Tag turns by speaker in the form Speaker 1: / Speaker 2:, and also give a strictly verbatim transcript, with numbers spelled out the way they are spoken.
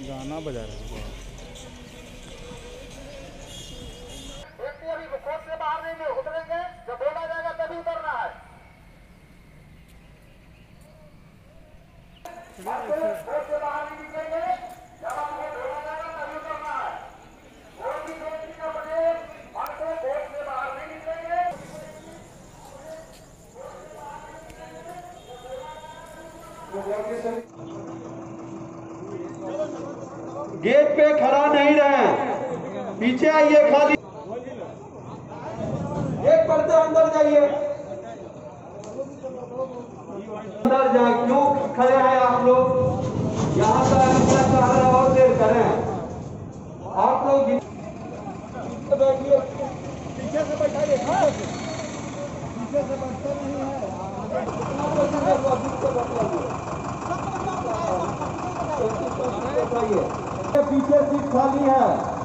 Speaker 1: गाना बजा रहे हैं।
Speaker 2: व्यक्ति अभी कोर्ट से बाहर नहीं उतरेंगे, जब बोला जाएगा तभी उतरना है। कोर्ट से बाहर नहीं निकलेंगे, जब आपको बोला जाएगा तभी उतरना है। कोई भी व्यक्ति का बने हमको कोर्ट से बाहर नहीं निकलेंगे।
Speaker 3: गेट पे खड़ा नहीं रहे, पीछे आइए, खाली एक पर्दे अंदर जाइए, अंदर जाए। क्यों खड़े हैं आप लोग? यहाँ का अपना सहारा और देर करें। आप लोग बैठिए, पीछे से बैठाइए, पीछे से बैठते नहीं है। पीछे सीट खाली है।